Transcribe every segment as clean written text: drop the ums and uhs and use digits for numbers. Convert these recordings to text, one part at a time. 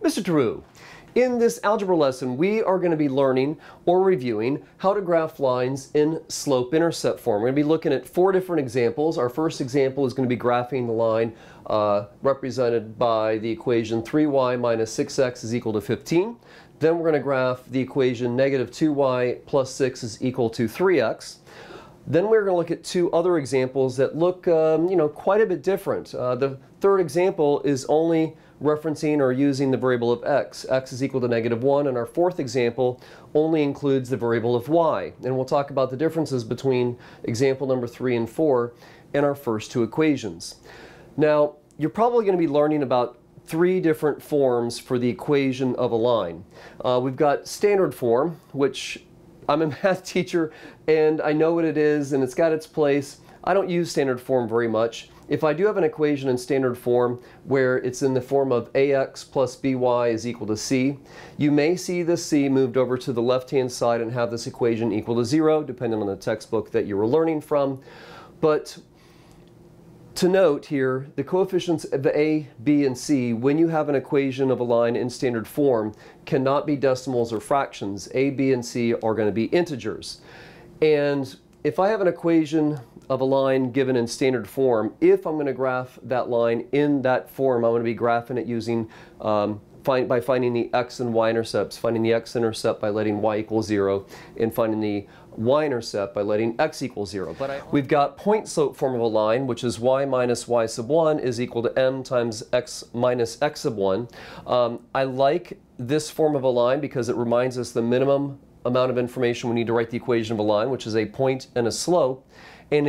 Mr. Drew. In this algebra lesson, we are going to be learning or reviewing how to graph lines in slope-intercept form. We're going to be looking at 4 different examples. Our first example is going to be graphing the line represented by the equation 3y minus 6x is equal to 15. Then we're going to graph the equation negative 2y plus 6 is equal to 3x. Then we're going to look at 2 other examples that look, quite a bit different. The third example is only referencing or using the variable of x. X is equal to negative 1, and our fourth example only includes the variable of y. And we'll talk about the differences between example number 3 and 4 in our first 2 equations. Now, you're probably going to be learning about 3 different forms for the equation of a line. We've got standard form, which I'm a math teacher and I know what it is and it's got its place. I don't use standard form very much. If I do have an equation in standard form where it's in the form of ax plus by is equal to c, you may see the c moved over to the left-hand side and have this equation equal to 0, depending on the textbook that you were learning from. But to note here, the coefficients of a, b, and c, when you have an equation of a line in standard form, cannot be decimals or fractions. A, b, and c are going to be integers. And if I have an equation of a line given in standard form, if I'm going to graph that line in that form, I'm going to be graphing it using by finding the x and y intercepts, finding the x-intercept by letting y equal 0, and finding the y-intercept by letting x equal 0. We've got point slope form of a line, which is y minus y sub 1 is equal to m times x minus x sub 1. I like this form of a line because it reminds us the minimum amount of information we need to write the equation of a line, which is a point and a slope. And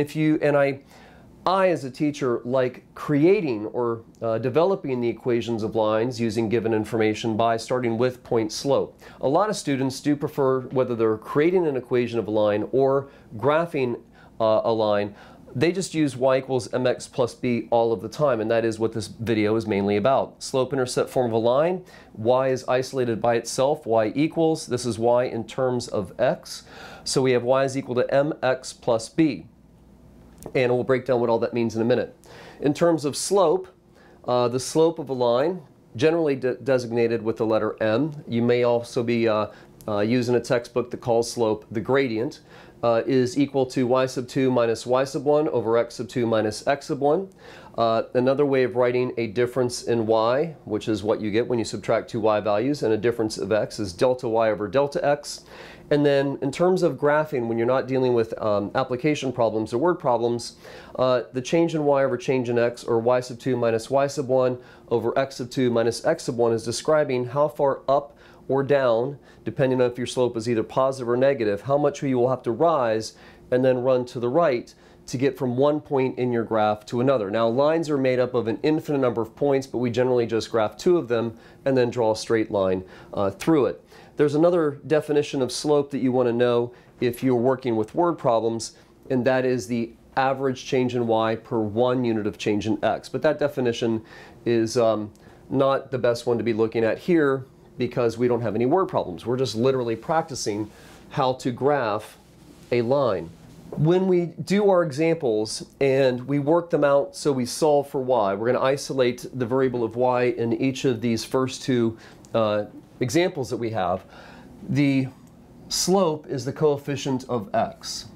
I as a teacher like creating or developing the equations of lines using given information by starting with point slope. A lot of students do prefer, whether they're creating an equation of a line or graphing a line, they just use y equals mx plus b all of the time, and that is what this video is mainly about. Slope-intercept form of a line, y is isolated by itself, y equals, this is y in terms of x, so we have y is equal to mx plus b. And we'll break down what all that means in a minute. In terms of slope, the slope of a line, generally designated with the letter m. You may also be using a textbook that calls slope the gradient, is equal to y sub 2 minus y sub 1 over x sub 2 minus x sub 1. Another way of writing a difference in y, which is what you get when you subtract 2 y values, and a difference of x is delta y over delta x. And then in terms of graphing, when you're not dealing with application problems or word problems, the change in y over change in x, or y sub 2 minus y sub 1 over x sub 2 minus x sub 1, is describing how far up or down, depending on if your slope is either positive or negative, how much you will have to rise and then run to the right to get from one point in your graph to another. Now, lines are made up of an infinite number of points, but we generally just graph 2 of them and then draw a straight line through it. There's another definition of slope that you want to know if you're working with word problems, and that is the average change in y per 1 unit of change in x. But that definition is not the best one to be looking at here because we don't have any word problems. We're just literally practicing how to graph a line. When we do our examples and we work them out so we solve for y, we're going to isolate the variable of y in each of these first 2 examples that we have. The slope is the coefficient of x.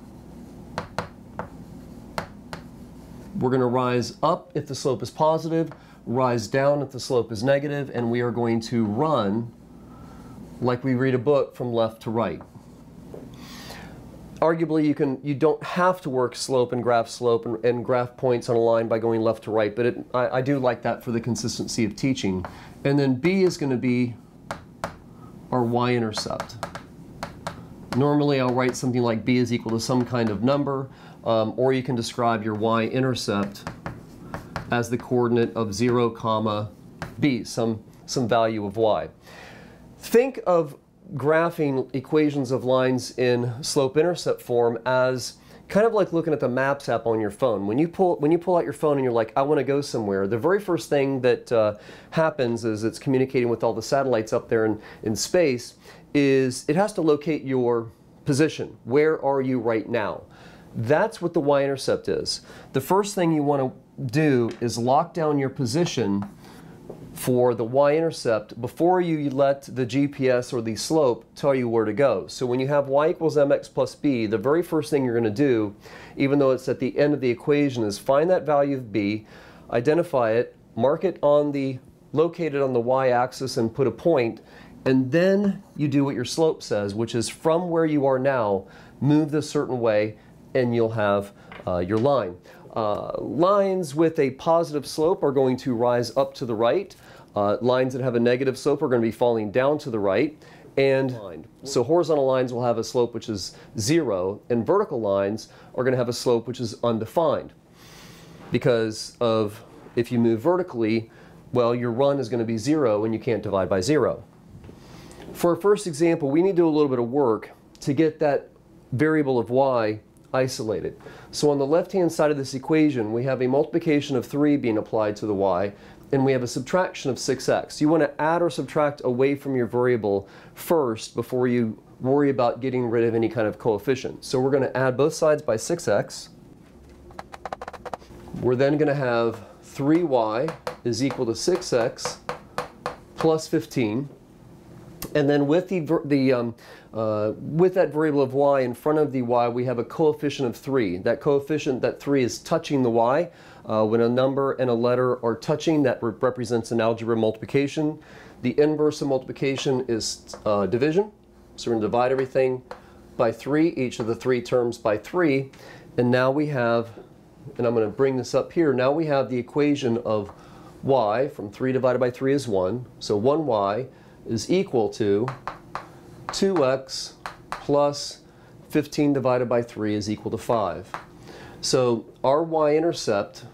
We're going to rise up if the slope is positive, rise down if the slope is negative, and we are going to run like we read a book from left to right. Arguably, you don't have to work slope and graph points on a line by going left to right, but I do like that for the consistency of teaching. And then b is going to be our y-intercept. Normally, I'll write something like b is equal to some kind of number, or you can describe your y-intercept as the coordinate of 0, comma b, some value of y. Think of graphing equations of lines in slope-intercept form as kind of like looking at the Maps app on your phone. When you pull out your phone and you're like, I want to go somewhere, the very first thing that happens is it's communicating with all the satellites up there in space, is it has to locate your position. Where are you right now? That's what the y-intercept is. The first thing you want to do is lock down your position for the y-intercept before you let the GPS or the slope tell you where to go. So when you have y equals mx plus b, the very first thing you're going to do, even though it's at the end of the equation, is find that value of b, identify it, mark it on the located on the y-axis and put a point, and then you do what your slope says, which is from where you are now, move this certain way, and you'll have your line. Lines with a positive slope are going to rise up to the right. Lines that have a negative slope are going to be falling down to the right. And so horizontal lines will have a slope which is 0, and vertical lines are going to have a slope which is undefined. Because of, if you move vertically, well, your run is going to be 0 and you can't divide by 0. For our first example, we need to do a little bit of work to get that variable of y isolated. So on the left-hand side of this equation, we have a multiplication of 3 being applied to the y, and we have a subtraction of 6x. You want to add or subtract away from your variable first before you worry about getting rid of any kind of coefficient. So we're going to add both sides by 6x. We're then going to have 3y is equal to 6x plus 15. And then with with that variable of y in front of the y, we have a coefficient of 3. That coefficient, that 3, is touching the y. When a number and a letter are touching, that represents an algebra multiplication. The inverse of multiplication is division. So we're going to divide everything by 3, each of the 3 terms by 3. And now we have, and I'm going to bring this up here, now we have the equation of y from 3 divided by 3 is 1. So 1y is equal to 2x plus 15 divided by 3 is equal to 5. So our y-intercept,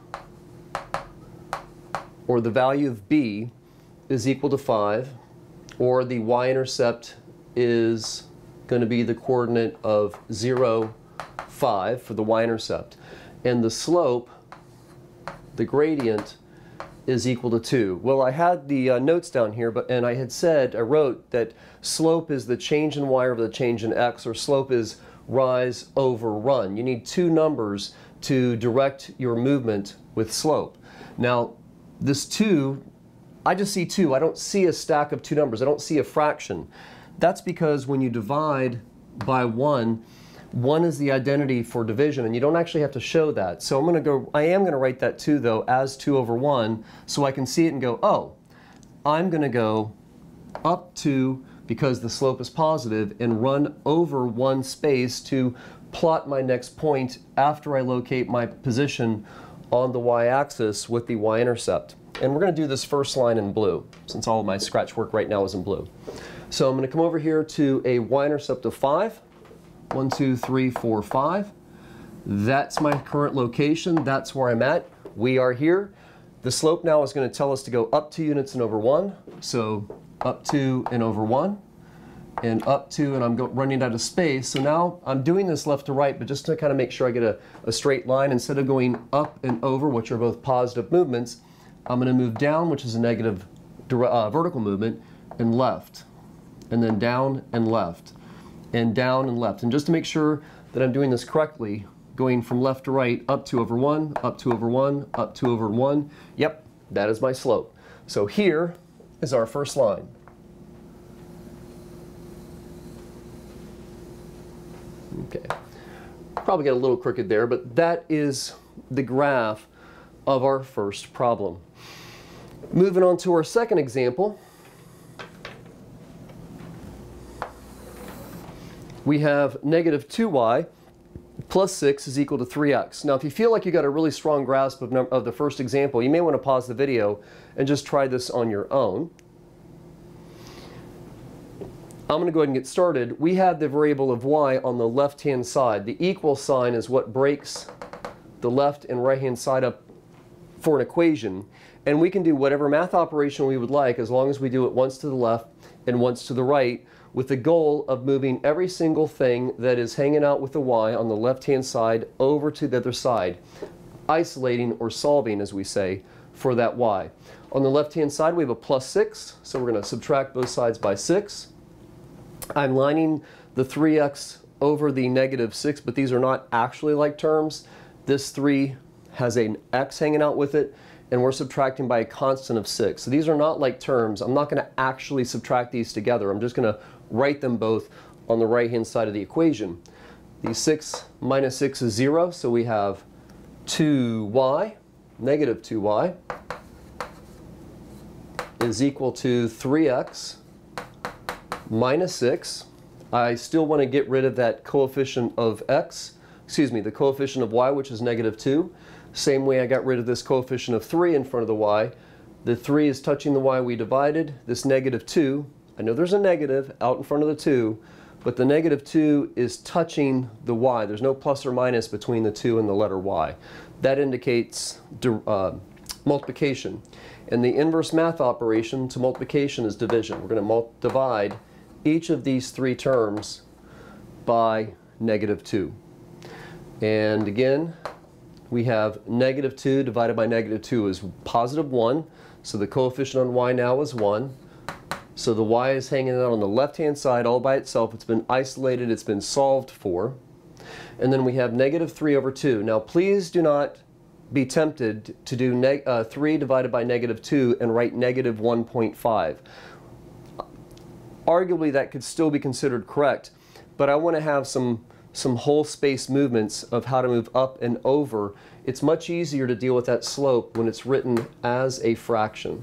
or the value of b, is equal to 5, or the y-intercept is going to be the coordinate of 0, 5 for the y-intercept. And the slope, the gradient, is equal to 2. Well, I had the notes down here, and I wrote that slope is the change in y over the change in x, or slope is rise over run. You need 2 numbers to direct your movement with slope. Now, this 2, I just see 2. I don't see a stack of 2 numbers. I don't see a fraction. That's because when you divide by 1, 1 is the identity for division, and you don't actually have to show that. So I am going to write that 2, though, as 2 over 1, so I can see it and go, oh, I'm going to go up 2, because the slope is positive, and run over 1 space to plot my next point after I locate my position on the y-axis with the y-intercept. And we're going to do this first line in blue, since all of my scratch work right now is in blue. So I'm going to come over here to a y-intercept of 5. 1, 2, 3, 4, 5. That's my current location. That's where I'm at. We are here. The slope now is going to tell us to go up 2 units and over 1. So up 2 and over 1. And up 2, and I'm running out of space. So now I'm doing this left to right, but just to kind of make sure I get a straight line, instead of going up and over, which are both positive movements, I'm going to move down, which is a negative vertical movement, and left. And then down and left. And down and left. And just to make sure that I'm doing this correctly, going from left to right, up 2 over 1, up 2 over 1, up 2 over 1. Yep, that is my slope. So here is our first line. Okay, probably got a little crooked there, but that is the graph of our first problem. Moving on to our second example. We have negative 2y plus 6 is equal to 3x. Now, if you feel like you got a really strong grasp of the first example, you may want to pause the video and just try this on your own. I'm going to go ahead and get started. We have the variable of y on the left-hand side. The equal sign is what breaks the left and right-hand side up for an equation. And we can do whatever math operation we would like as long as we do it once to the left and once to the right, with the goal of moving every single thing that is hanging out with the y on the left-hand side over to the other side, isolating or solving, as we say, for that y. On the left-hand side, we have a plus 6, so we're going to subtract both sides by 6. I'm lining the 3x over the negative 6, but these are not actually like terms. This 3 has an x hanging out with it, and we're subtracting by a constant of 6. So these are not like terms. I'm not going to actually subtract these together. I'm just going to write them both on the right-hand side of the equation. The 6 minus 6 is 0, so we have 2y, negative 2y, is equal to 3x minus 6. I still want to get rid of that coefficient of x, the coefficient of y, which is negative 2. Same way I got rid of this coefficient of 3 in front of the y. The 3 is touching the y we divided. This negative 2, I know there's a negative out in front of the 2, but the negative 2 is touching the y. There's no plus or minus between the 2 and the letter y. That indicates multiplication. And the inverse math operation to multiplication is division. We're going to divide each of these three terms by negative 2. And again, we have negative 2 divided by negative 2 is positive 1. So the coefficient on y now is 1. So the y is hanging out on the left-hand side all by itself. It's been isolated. It's been solved for. And then we have negative 3 over 2. Now please do not be tempted to do 3 divided by negative 2 and write negative 1.5. Arguably that could still be considered correct, but I want to have some whole space movements of how to move up and over. It's much easier to deal with that slope when it's written as a fraction.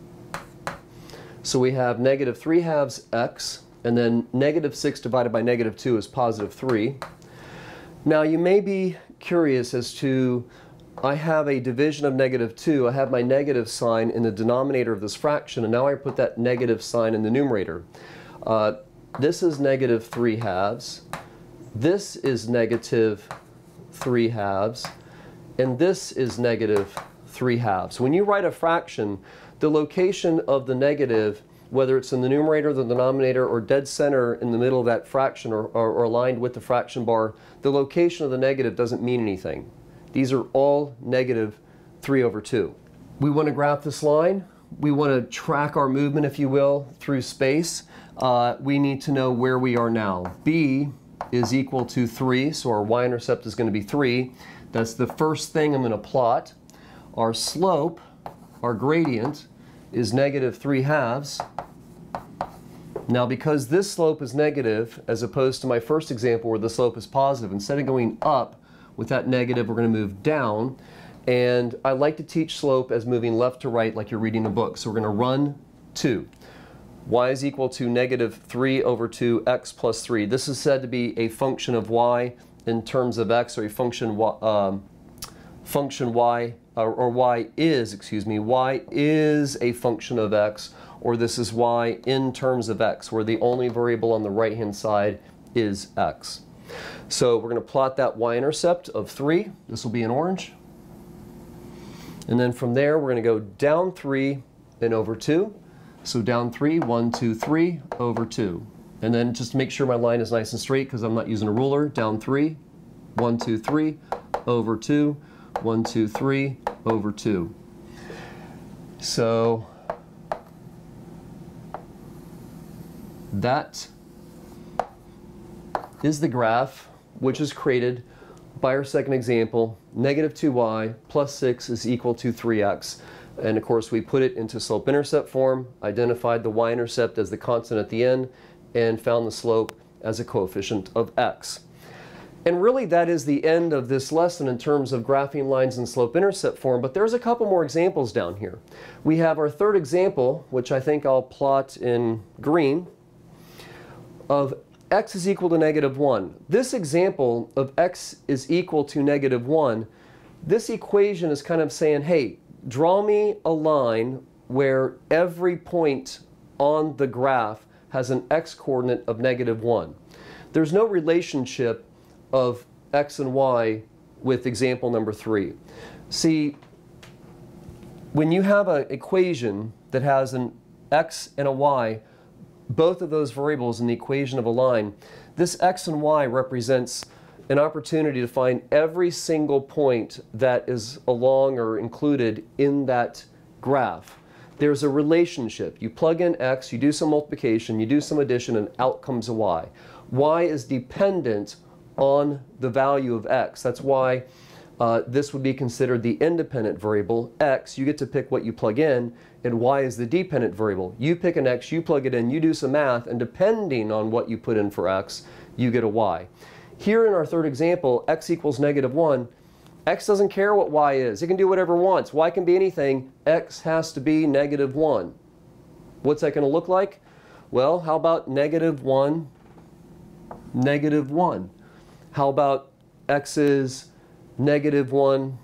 So we have negative 3 halves x, and then negative 6 divided by negative 2 is positive 3. Now you may be curious as to, I have a division of negative 2, I have my negative sign in the denominator of this fraction, and now I put that negative sign in the numerator. This is negative 3 halves, this is negative 3 halves, and this is negative 3 halves. When you write a fraction, the location of the negative, whether it's in the numerator, the denominator, or dead center in the middle of that fraction or aligned with the fraction bar, the location of the negative doesn't mean anything. These are all negative 3 over 2. We want to graph this line. We want to track our movement, if you will, through space. We need to know where we are now. B is equal to 3, so our y-intercept is going to be 3. That's the first thing I'm going to plot. Our slope, our gradient, is negative 3 halves. Now because this slope is negative, as opposed to my first example where the slope is positive, instead of going up with that negative, we're going to move down. And I like to teach slope as moving left to right like you're reading a book. So we're going to run 2. Y is equal to negative 3 over 2 x plus 3. This is said to be a function of y in terms of x, or a function y, or y is a function of x, or this is y in terms of x, where the only variable on the right-hand side is x. So we're going to plot that y-intercept of 3. This will be in orange. And then from there, we're going to go down 3 and over 2. So down 3, 1, 2, 3, over 2. And then just to make sure my line is nice and straight, because I'm not using a ruler, down 3, 1, 2, 3, over 2, 1, 2, 3, over 2. So that is the graph which is created by our second example. Negative 2y plus 6 is equal to 3x. And of course we put it into slope-intercept form, identified the y-intercept as the constant at the end, and found the slope as a coefficient of x. And really that is the end of this lesson in terms of graphing lines in slope-intercept form, but there's a couple more examples down here. We have our third example, which I think I'll plot in green, of x is equal to negative 1. This example of x is equal to negative 1, this equation is kind of saying, hey, draw me a line where every point on the graph has an x-coordinate of negative 1. There's no relationship of x and y with example number 3. See, when you have an equation that has an x and a y, both of those variables in the equation of a line, this x and y represents an opportunity to find every single point that is along or included in that graph. There's a relationship. You plug in x, you do some multiplication, you do some addition, and out comes a y. Y is dependent on the value of x. That's why This would be considered the independent variable. X, you get to pick what you plug in, and y is the dependent variable. You pick an x, you plug it in, you do some math, and depending on what you put in for x, you get a y. Here in our third example, x equals -1. X doesn't care what y is. It can do whatever it wants. Y can be anything. X has to be -1. What's that going to look like? Well, how about -1, -1? How about x is -1,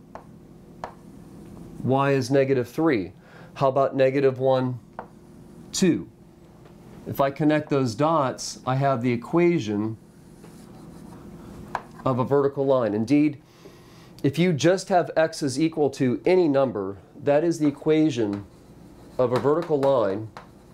y is -3? How about -1, 2? If I connect those dots, I have the equation of a vertical line. Indeed, if you just have x is equal to any number, that is the equation of a vertical line,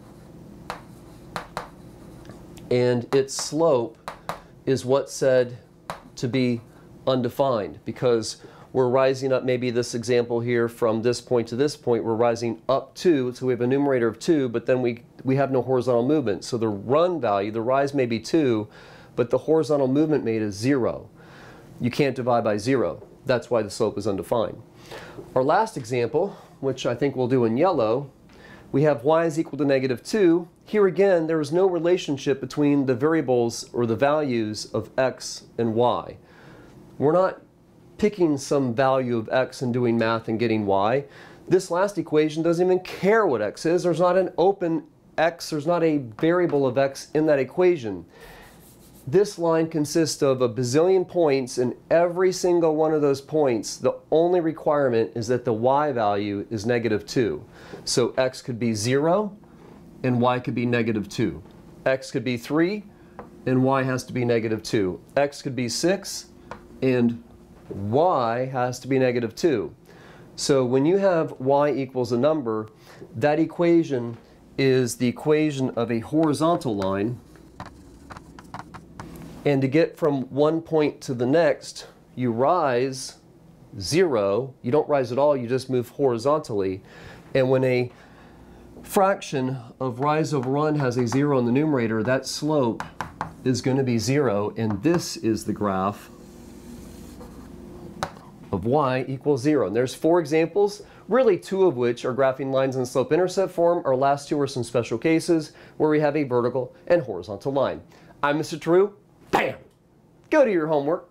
and its slope is what's said to be undefined, because we're rising up, maybe this example here, from this point to this point, we're rising up 2, so we have a numerator of 2, but then we have no horizontal movement. So the run value, the rise may be 2, but the horizontal movement made is 0. You can't divide by 0. That's why the slope is undefined. Our last example, which I think we'll do in yellow, we have y is equal to -2. Here again, there is no relationship between the variables or the values of x and y. We're not picking some value of x and doing math and getting y. This last equation doesn't even care what x is. There's not an open x, there's not a variable of x in that equation. This line consists of a bazillion points, and every single one of those points, the only requirement is that the y value is -2. So x could be 0 and y could be -2. X could be 3 and y has to be -2. X could be 6 and y has to be -2. So when you have y equals a number, that equation is the equation of a horizontal line. And to get from one point to the next, you rise 0. You don't rise at all, you just move horizontally. And when a fraction of rise over run has a 0 in the numerator, that slope is going to be 0. And this is the graph of y equals 0. And there's 4 examples, really 2 of which are graphing lines in slope-intercept form. Our last 2 are some special cases where we have a vertical and horizontal line. I'm Mr. True. Bam! Go do your homework.